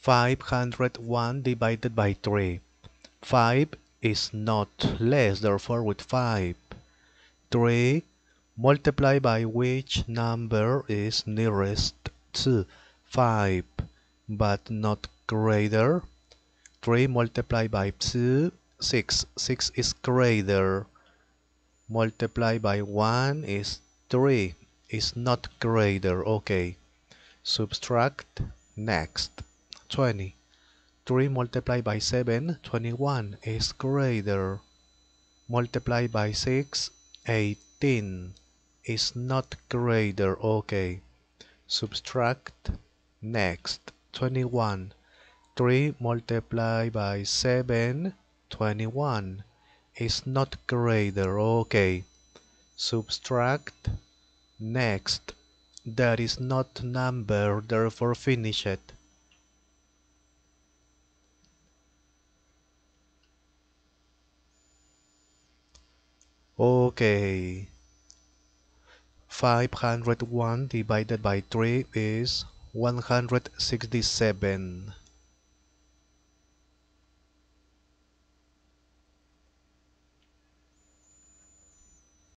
501 divided by 3. 5 is not less, therefore with 5. 3 multiplied by which number is nearest to 5 but not greater. 3 multiplied by 2, 6. 6 is greater. Multiplied by 1 is 3. Is not greater. Okay. Subtract. Next. 20. 3 multiplied by 7, 21 is greater. Multiplied by 6, 18 is not greater. Okay. Subtract. Next. 21. 3 multiplied by 7, 21 is not greater. Okay. Subtract. Next. That is not number, therefore finish it. Okay. 501 divided by 3 is 167.